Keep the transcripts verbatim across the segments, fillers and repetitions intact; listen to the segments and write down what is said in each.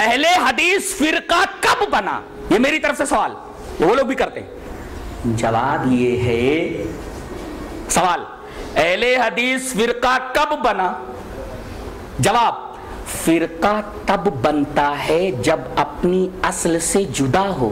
اہل حدیث فرقہ کب بنا؟ یہ میری طرف سے سوال، وہ لوگ بھی کرتے ہیں۔ جواب یہ ہے، سوال اہل حدیث فرقہ کب بنا؟ جواب فرقہ تب بنتا ہے جب اپنی اصل سے جدا ہو۔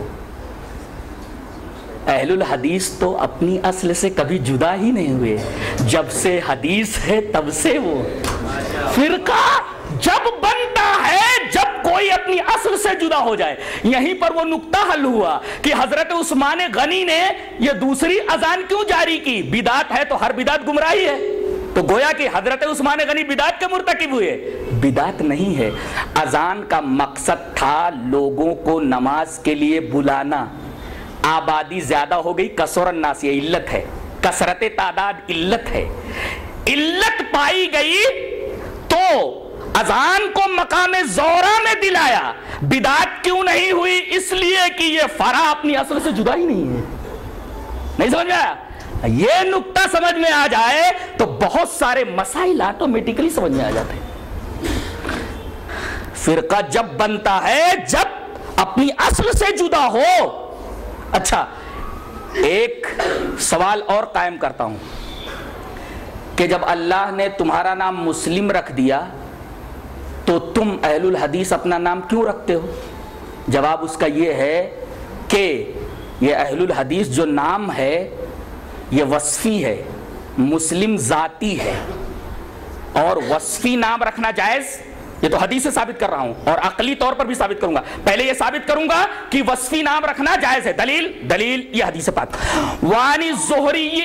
اہل الحدیث تو اپنی اصل سے کبھی جدا ہی نہیں ہوئے، جب سے حدیث ہے تب سے وہ۔ فرقہ جب بنتا ہے جب کوئی اپنی اصل سے جدا ہو جائے۔ یہیں پر وہ نقطہ حل ہوا کہ حضرت عثمان غنی نے یہ دوسری اذان کیوں جاری کی؟ بدعت ہے تو ہر بدعت گمراہی ہے، تو گویا کہ حضرت عثمان غنی بدعت کے مرتکب ہوئے؟ بدعت نہیں ہے، اذان کا مقصد تھا لوگوں کو نماز کے لیے بلانا۔ آبادی زیادہ ہو گئی، کثر الناس، یہ علت ہے، کثرت تعداد علت ہے، علت پائی گئی تو اذان کو مقام زورا میں دلایا۔ بدعت کیوں نہیں ہوئی؟ اس لیے کہ یہ فرع اپنی اصل سے جدا ہی نہیں ہے۔ نہیں سمجھ میں آیا؟ یہ نقطہ سمجھ میں آ جائے تو بہت سارے مسائل آٹومیٹکلی سمجھ میں آ جاتے ہیں۔ فرقہ جب بنتا ہے جب اپنی اصل سے جدا ہو۔ اچھا، ایک سوال اور قائم کرتا ہوں کہ جب اللہ نے تمہارا نام مسلم رکھ دیا تو تم اہل الحدیث اپنا نام کیوں رکھتے ہو؟ جواب اس کا یہ ہے کہ یہ اہل الحدیث جو نام ہے یہ وصفی ہے، مسلم ذاتی ہے، اور وصفی نام رکھنا جائز، یہ تو حدیث سے ثابت کر رہا ہوں اور عقلی طور پر بھی ثابت کروں گا۔ پہلے یہ ثابت کروں گا کہ وصفی نام رکھنا جائز ہے۔ دلیل دلیل یہ حدیث پاک، وانی الزہری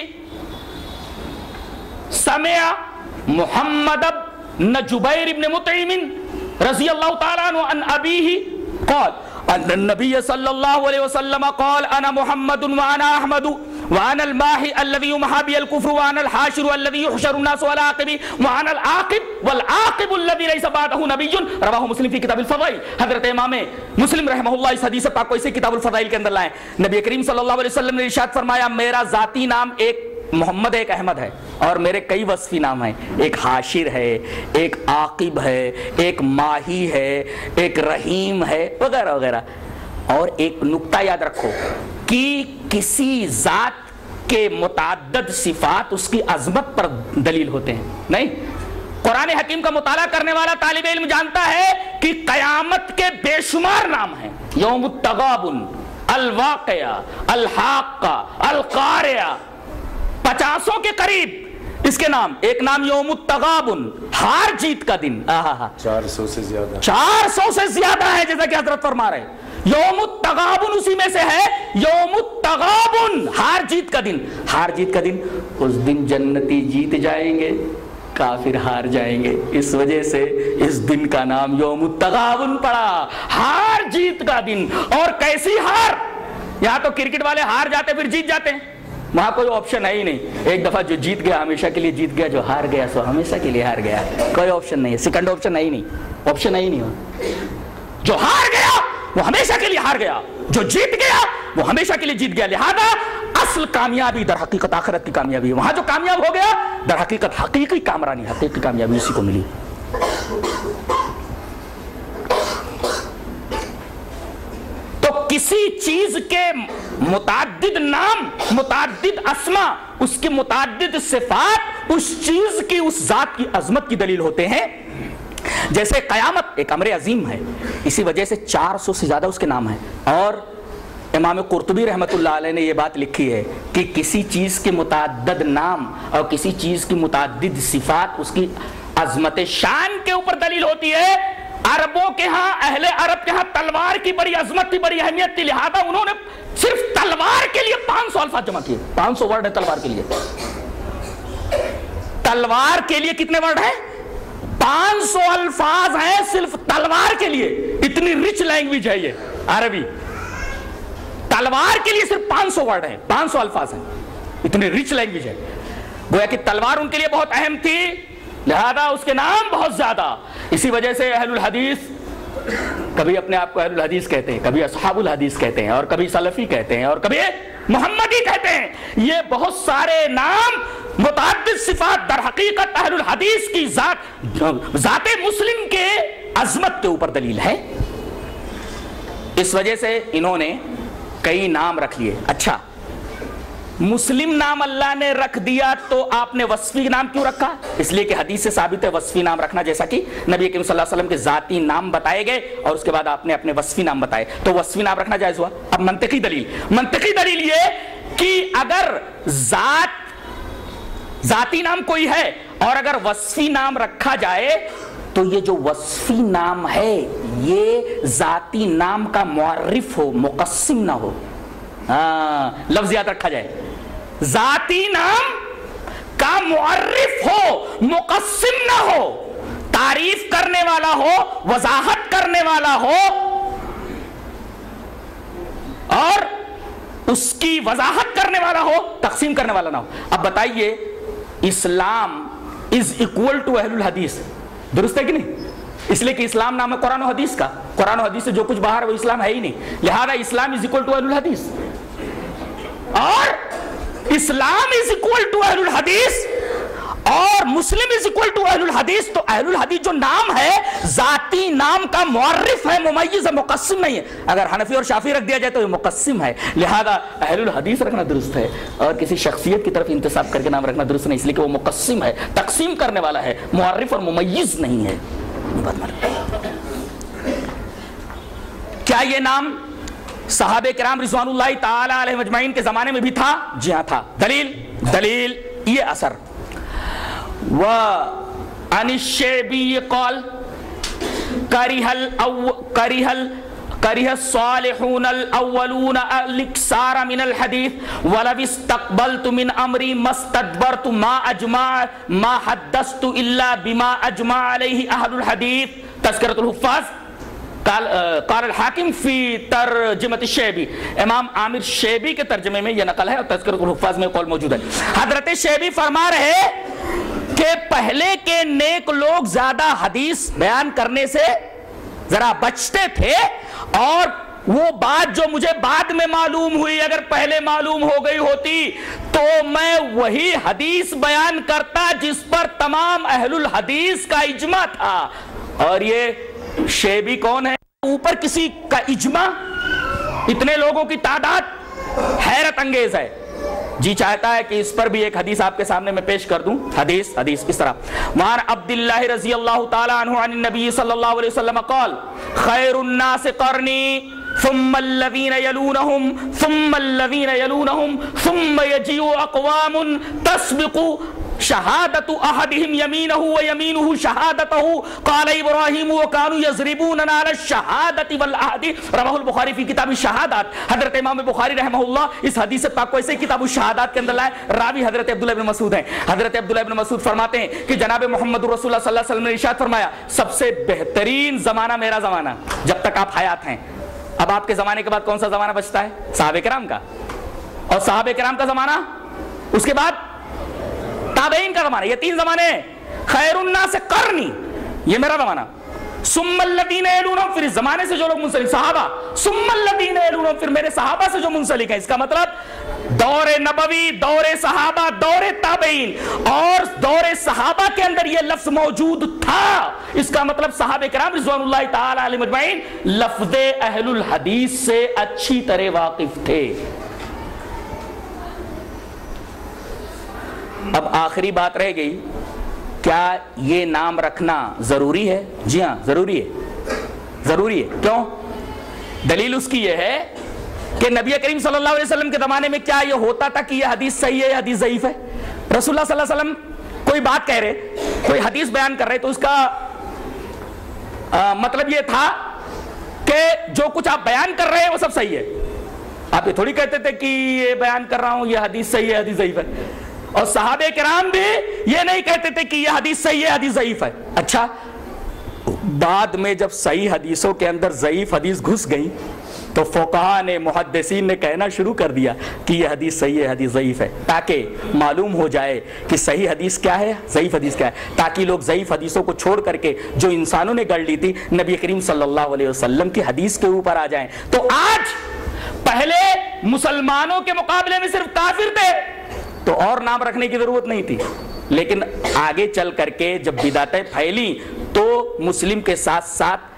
سمع محمد بن جبیر بن مطعم رضی اللہ تعالیٰ عنہ عن ابیہ قال ان النبی صلی اللہ علیہ وسلم قال انا محمد وانا احمد وانا الماحی الذی یمحى بی الکفر وانا الحاشر الذی یحشر الناس على عقبی وانا العاقب والعاقب الذی لیس بعدہ نبی، رواہ مسلم فی کتاب الفضائل۔ حضرت امام مسلم رحمہ اللہ اس حدیث پاک کو اسے کتاب الفضائل کے اندر لائیں۔ نبی کریم صلی اللہ علیہ وسلم نے ارشاد فرمایا میرا ذاتی نام ایک محمد ایک احمد ہے، اور میرے کئی وصفی نام ہیں، ایک حاشر ہے، ایک عاقب ہے، ایک ماہی ہے، ایک رحیم ہے، وغیرہ وغیرہ۔ اور ایک نقطہ یاد رکھو کہ کسی ذات کے متعدد صفات اس کی عظمت پر دلیل ہوتے ہیں، نہیں؟ قرآن حکیم کا مطالعہ کرنے والا طالب علم جانتا ہے کہ قیامت کے بے شمار نام ہیں، یوم التغابن، الواقعہ، الحاقہ، القارعہ، پچاسوں کے قریب اس کے نام۔ ایک نام یوم التغابن، ہار جیت کا دن، چار سو سے زیادہ چار سو سے زیادہ ہے، جیسا کہ حضرت فرما رہے ہیں۔ یوم التغابن اسی میں سے ہے، یوم التغابن، ہار جیت کا دن۔ ہار جیت کا دن، اس دن جنتی جیت جائیں گے، کافر ہار جائیں گے، اس وجہ سے اس دن کا نام یوم التغابن پڑا، ہار جیت کا دن۔ اور کیسی ہار؟ یہاں تو کرکٹ والے ہار جاتے پھر جیت جاتے ہیں، وہاں کوئی آپشن ہے ہی نہیں۔ ایک دفعہ جو جیت گیا ہمیشہ کے لیے جیت گیا، جو ہار گیا سو ہمیشہ کے لیے ہار گیا، کوئی آپشن نہیں ہے، سیکنڈ آپشن ہے ہی نہیں، آپشن ہے ہی نہیں۔ جو ہار گیا وہ ہمیشہ کے لیے ہار گیا، جو جیت گیا وہ ہمیشہ کے لیے جیت گیا۔ لہذا اصل کامیابی در حقیقت آخرت کی کامیابی ہے، وہاں جو کامیاب ہو گیا در حقیقت حقیقی کامرانی، حقیقی کامیابی اسی کو ملی۔ تو کسی چیز کے متعدد نام، متعدد اسما، اس کی متعدد صفات اس چیز کی، اس ذات کی عظمت کی دلیل ہوتے ہیں۔ جیسے قیامت ایک امر عظیم ہے، اسی وجہ سے چار سو سے زیادہ اس کے نام ہیں۔ اور امام قرطبی رحمۃ اللہ علیہ نے یہ بات لکھی ہے کہ کسی چیز کے متعدد نام اور کسی چیز کی متعدد صفات اس کی عظمت شان کے اوپر دلیل ہوتی ہے۔ عربوں کے ہاں، اہل عرب کے ہاں تلوار کی بڑی عظمت تھی، بڑی اہمیت تھی، لہذا انہوں نے صرف تلوار کے لیے پانچ سو الفاظ جمع کیے۔ پانچ سو ورڈ ہے تلوار کے لیے۔ تلوار کے لیے کتنے ورڈ ہیں؟ پانچ سو الفاظ ہیں صرف تلوار کے لیے۔ اتنی رچ لینگویج ہے یہ عربی، تلوار کے لیے صرف پانچ سو ورڈ ہیں، پانچ سو الفاظ ہیں، اتنی رچ لینگویج ہے۔ گویا کہ تلوار ان کے لیے بہت اہم تھی، لہذا اس کے نام بہت زیادہ۔ اسی وجہ سے اہل الحدیث کبھی اپنے آپ کو اہل الحدیث کہتے ہیں، کبھی اصحاب الحدیث کہتے ہیں، اور کبھی سلفی کہتے ہیں، اور کبھی محمدی کہتے ہیں۔ یہ بہت سارے نام، متعدد صفات در حقیقت اہل الحدیث کی ذات ذات مسلم کے عظمت کے اوپر دلیل ہے۔ اس وجہ سے انہوں نے کئی نام رکھ لیے. اچھا مسلم نام اللہ نے رکھ دیا تو آپ نے وصفی نام کیوں رکھا؟ اس لیے کہ حدیث سے ثابت ہے وصفی نام رکھنا، جیسا کہ نبی کریم صلی اللہ علیہ وسلم کے ذاتی نام بتائے گئے اور اس کے بعد آپ نے اپنے وصفی نام بتائے، تو وصفی نام رکھنا جائز ہوا. اب منطقی دلیل منطقی دلیل یہ کہ اگر ذات ذاتی نام کوئی ہے اور اگر وصفی نام رکھا جائے تو یہ جو وصفی نام ہے یہ ذاتی نام کا معرف ہو، مقسم نہ ہو. ہاں لفظ یاد رکھا جائے، ذاتی نام کا معرف ہو، مقسم نہ ہو، تعریف کرنے والا ہو، وضاحت کرنے والا ہو اور اس کی وضاحت کرنے والا ہو، تقسیم کرنے والا نہ ہو. اب بتائیے اسلام از اکول ٹو اہل الحدیث، درست ہے کہ نہیں؟ اس لیے کہ اسلام نام ہے قرآن و حدیث کا، قرآن و حدیث سے جو کچھ باہر ہے وہ اسلام ہے ہی نہیں، لہذا اسلام از اکول ٹو اہل الحدیث. اور اسلام از اکول ٹو اہل الحدیث اور مسلم از اکول ٹو اہل الحدیث، تو اہل الحدیث جو نام ہے ذاتی نام کا معرف ہے، ممیز ہے، مقسم نہیں ہے. اگر حنفی اور شافعی رکھ دیا جائے تو یہ مقسم ہے، لہذا اہل الحدیث رکھنا درست ہے اور کسی شخصیت کی طرف انتساب کر کے نام رکھنا درست نہیں، اس لیے کہ وہ مقسم ہے، تقسیم کرنے والا ہے، معرف اور ممیز نہیں ہے. کیا یہ نام صحابہ کرام رضوان اللہ تعالی علیہم اجمعین کے زمانے میں بھی تھا؟ جی ہاں تھا. دلیل دلیل یہ اثر وَعَنِ الشَّعْبِيِّ قَالَ كَرِهَ الْأَوْ كَرِهَ ال كَرِهَ الصَّالِحُونَ الْأَوَّلُونَ الْإِكْثَارَ مِنَ الْحَدِيثِ وَلَوِ اسْتَقْبَلْتُ مِنْ أَمْرِي مَا اسْتَدْبَرْتُ مَا أَجْمَعَ مَا حَدَّثْتُ إِلَّا بِمَا أَجْمَعَ عَلَيْهِ أَهْلُ الْحَدِيثِ. تذکرۃ الحفاظ قال الحاکم فی ترجمۃ الشیبی، امام عامر شیبی کے ترجمے میں یہ نقل ہے اور تذکرۃ الحفاظ میں قول موجود ہے. حضرت شیبی فرما رہے کہ پہلے کے نیک لوگ زیادہ حدیث بیان کرنے سے ذرا بچتے تھے اور وہ بات جو مجھے بعد میں معلوم ہوئی اگر پہلے معلوم ہو گئی ہوتی تو میں وہی حدیث بیان کرتا جس پر تمام اہل الحدیث کا اجماع تھا. اور یہ شیبی کون ہے؟ اوپر کسی کا اجماع، اتنے لوگوں کی تعداد حیرت انگیز ہے. جی چاہتا ہے کہ اس پر بھی ایک حدیث آپ کے سامنے میں پیش کر دوں. حدیث حدیث اس طرح وعن عبداللہ رضی اللہ تعالی عنہ عن النبی صلی اللہ علیہ وسلم قال خیر الناس قرنی ثم الذین یلونہم ثم الذین یلونہم ثم یجیء اقوام تسبق شہادت احدہم یمینہ و یمینہ شہادتہ قال ابراہیم وکانوا یضربوننا علی الشہادت والعہد. رواہ البخاری فی کتاب الشہادات. حضرت امام بخاری رحمہ اللہ اس حدیث پاک کو ایسے کتاب الشہادات کے اندر لائے. راوی حضرت عبداللہ ابن مسعود ہیں. حضرت عبداللہ ابن مسعود فرماتے ہیں کہ جناب محمد رسول اللہ صلی اللہ علیہ وسلم نے ارشاد فرمایا سب سے بہترین زمانہ میرا زمانہ جب تک آپ حیات ہیں. اب آپ کے زمانے کے بعد کون سا زمانہ بچتا ہے؟ صحابہ کرام کا. اور صحابہ کرام کا زمانہ، اس کے بعد تابعین کا زمانہ. یہ تین زمانے ہیں. خیر الناس قرنی یہ میرا زمانہ، ثم الذین یلونہم پھر اس زمانے سے جو لوگ منسلک صحابہ، ثم الذین یلونہم پھر میرے صحابہ سے جو منسلک ہیں. اس کا مطلب دور نبوی، دور صحابہ، دور تابعین اور دور صحابہ کے اندر یہ لفظ موجود تھا. اس کا مطلب صحابہ کرام رضوان اللہ تعالی علیہم اجمعین لفظ اہل الحدیث سے اچھی طرح واقف تھے. اب آخری بات رہ گئی، کیا یہ نام رکھنا ضروری ہے؟ جی ہاں ضروری ہے. ضروری ہے. کیوں؟ دلیل اس کی یہ ہے کہ نبی کریم صلی اللہ علیہ وسلم کے زمانے میں کیا یہ ہوتا تھا کہ یہ حدیث صحیح ہے یا حدیث ضعیف ہے؟ رسول اللہ صلی اللہ علیہ وسلم کوئی بات کہہ رہے، کوئی حدیث بیان کر رہے تو اس کا آ, مطلب یہ تھا کہ جو کچھ آپ بیان کر رہے ہیں وہ سب صحیح ہے. آپ یہ تھوڑی کہتے تھے کہ یہ بیان کر رہا ہوں یہ حدیث صحیح ہے حدیث ضعیف ہے. اور صحابہ کرام بھی یہ نہیں کہتے تھے کہ یہ حدیث صحیح ہے حدیث ضعیف ہے. اچھا بعد میں جب صحیح حدیثوں کے اندر ضعیف حدیث گھس گئی تو فقہاء نے، محدثین نے کہنا شروع کر دیا کہ یہ حدیث صحیح ہے حدیث ضعیف ہے، تاکہ معلوم ہو جائے کہ صحیح حدیث کیا ہے ضعیف حدیث کیا ہے، تاکہ لوگ ضعیف حدیثوں کو چھوڑ کر کے جو انسانوں نے گڑھ لی تھی نبی کریم صلی اللہ علیہ وسلم کی حدیث کے اوپر آ جائیں. تو آج پہلے مسلمانوں کے مقابلے میں صرف کافر تھے تو اور نام رکھنے کی ضرورت نہیں تھی، لیکن آگے چل کر کے جب بدعتیں پھیلی تو مسلم کے ساتھ ساتھ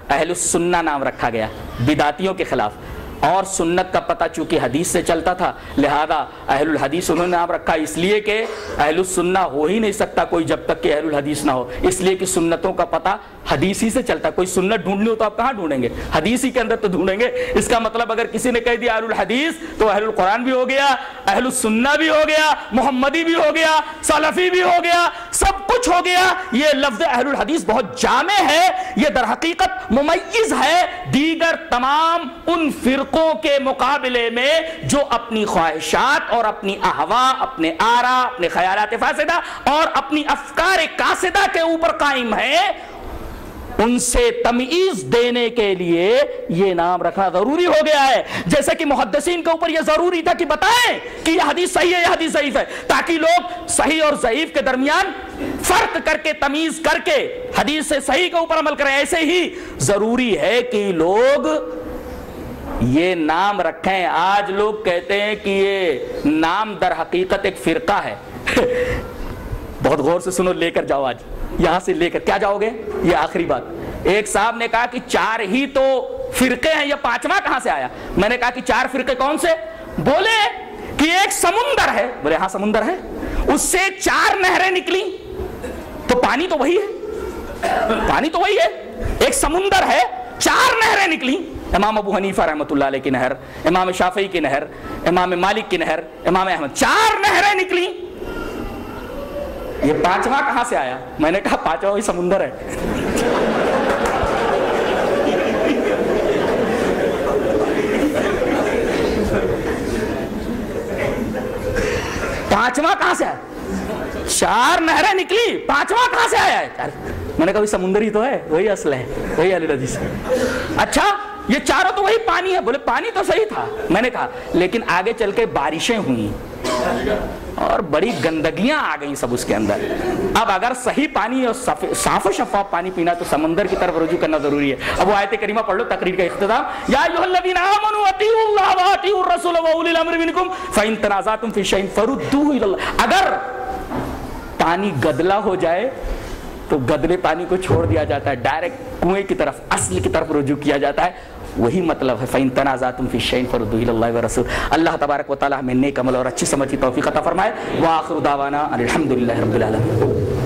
اہل السنہ نام رکھا گیا بدعتیوں کے خلاف، اور سنت کا پتہ چونکہ حدیث سے چلتا تھا لہذا اہل الحدیث انہوں نے نام رکھا، اس لیے کہ اہل السنہ ہو ہی نہیں سکتا کوئی جب تک کہ اہل الحدیث نہ ہو، اس لیے کہ سنتوں کا پتہ حدیث ہی سے چلتا ہے۔ کوئی سنت ڈھونڈنی ہو تو آپ کہاں ڈھونڈیں گے؟ حدیث ہی کے اندر تو ڈھونڈیں گے۔ اس کا مطلب اگر کسی نے کہہ دیا اہل الحدیث تو اہل القرآن بھی ہو گیا، اہل السنہ بھی ہو گیا، محمدی بھی ہو گیا، سلفی بھی ہو گیا، سب کچھ ہو گیا۔ یہ لفظ اہل الحدیث بہت جامع ہے، یہ در حقیقت ممیز ہے دیگر تمام ان فرقوں کے مقابلے میں جو اپنی خواہشات اور اپنی احوا، اپنے آرا، اپنے خیالات فاسدہ اور اپنی افکار قاصدہ کے اوپر قائم ہیں۔ ان سے تمیز دینے کے لیے یہ نام رکھنا ضروری ہو گیا ہے، جیسے کہ محدثین کے اوپر یہ ضروری تھا کہ بتائیں کہ یہ حدیث صحیح ہے، یہ حدیث ضعیف ہے، تاکہ لوگ صحیح اور ضعیف کے درمیان فرق کر کے تمیز کر کے حدیث سے صحیح کے اوپر عمل کریں۔ ایسے ہی ضروری ہے کہ لوگ یہ نام رکھیں۔ آج لوگ کہتے ہیں کہ یہ نام در حقیقت ایک فرقہ ہے۔ بہت غور سے سنو، لے کر جاؤ، آج یہاں سے لے کر کیا جاؤ گے؟ یہ آخری بات۔ ایک صاحب نے کہا کہ چار ہی تو فرقے ہیں، یہ پانچواں کہاں سے آیا؟ میں نے کہا کہ چار فرقے کون سے؟ بولے کہ ایک سمندر ہے۔ بولے ہاں سمندر ہے، اس سے چار نہریں نکلی تو پانی تو وہی ہے، پانی تو وہی ہے۔ ایک سمندر ہے، چار نہریں نکلی، امام ابو حنیفہ رحمۃ اللہ علیہ کی نہر، امام شافعی کی نہر، امام مالک کی نہر، امام احمد، چار نہریں نکلی، یہ پانچواں کہاں سے آیا؟ میں نے کہا پانچواں وہی سمندر ہے۔ پانچواں کہاں سے آیا؟ چار نہریں نکلی، پانچواں کہاں سے آیا ہے؟ میں نے کہا وہی سمندر ہی تو ہے، وہی اصل ہے، وہی اہل حدیث ہے۔ اچھا یہ چاروں تو وہی پانی ہے۔ بولے پانی تو صحیح تھا۔ میں نے کہا لیکن آگے چل کے بارشیں ہوئیں اور بڑی گندگیاں آ گئیں سب اس کے اندر۔ اب اگر صحیح پانی اور صاف و شفاف پانی پینا تو سمندر کی طرف رجوع کرنا ضروری ہے۔ اب وہ آیت کریمہ پڑھ لو، تقریر کا اختتام، یا ایھا الذین آمنوا اطیعوا اللہ واطیعوا الرسول واولی الامر منکم فان تنازعتم فی شیء فردوہ الی اللہ۔ اگر پانی گدلا ہو جائے تو گدلے پانی کو چھوڑ دیا جاتا ہے، ڈائریکٹ کنویں کی طرف، اصل کی طرف رجوع کیا جاتا ہے۔ وہی مطلب ہے فَإِن تَنَازَعْتُمْ فِي شَيْءٍ فَرُدُّوهُ إِلَى اللَّهِ وَالرَّسُولِ۔ اللہ تبارک و تعالی ہمیں نیک عمل اور اچھی سمجھ کی توفیق عطا فرمائے۔ وآخر دعوانا ان الحمد للہ رب العالمین۔